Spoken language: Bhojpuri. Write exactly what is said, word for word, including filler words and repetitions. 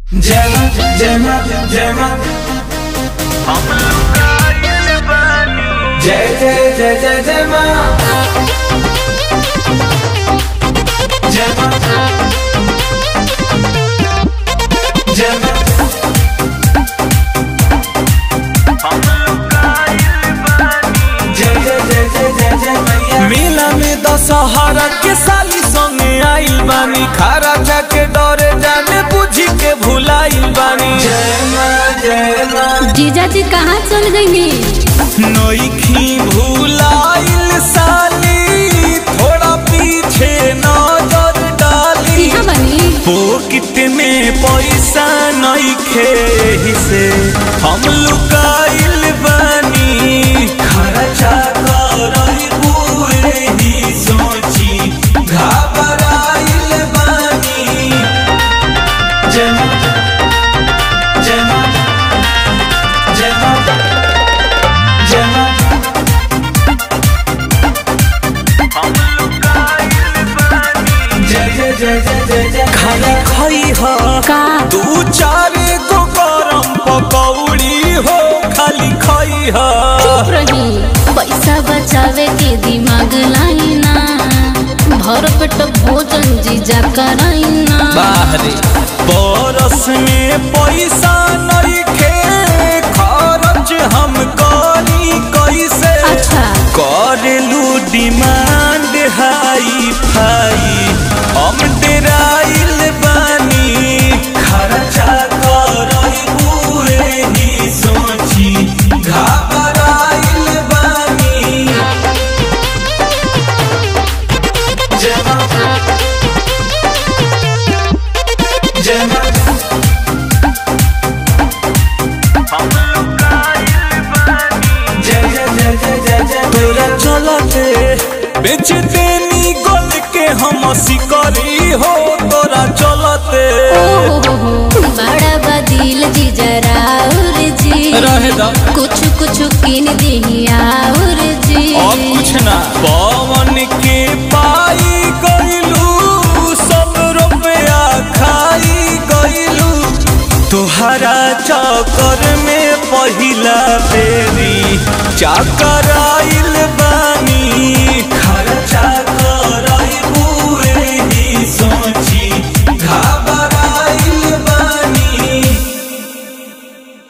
जय मां जय मां जय मां हम लुकाइल बानी। जय जय जय जय जय मां जय मां जय मां हम लुकाइल बानी। जय जय जय जय जय जय मैया। मेला में दशहरा के साली संगे आइल बानी। खारा जाके डरे जाने बुझी के भुलाइल बानी। जय मां जय मां। जीजा जी कहाँ चल गई? नोइखी भुलाइल साली, थोड़ा पीछे नजर डाली। बनी पॉकेट में पैसा नइखे से हम लुकाइल बानी। खर्चा करई बुए ही सोची घबराइल बानी। जय मां जय मां जय मां जय मां हम लुकाइल बानी। जय जय जय जय जय जय। खाली खाई हा का दू चार गो गरम पकौड़ी हो, खाली खाई हा। चुप रही, पैसा बचावे के दिमाग लाइना। भर पेट भोजन जीजा कराइना। बाहरे बरस में पैसा नइखे, खर्च हम करी कैसे? अच्छा करेलू डिमांड हाई फाई, हम डेराइल बानी। खर्चा करई बुए ही सोची घबराइल बानी। जय मां जय मां हम लुकाइल बानी। जय जय जय जय जय जय। तोरा चलते बेच देनी गोल के हम सिकरी हो। तोरा चलते ओहो बड़ा बदिल जीजा राउर जी। रहे दा कुछ कुछ किन दिया और जी। अब कुछ ना पवन के पाई गइलू, सब रुपया खाई गइलू। तुहरा चक्कर में पहिला बेरी चक्कर आइल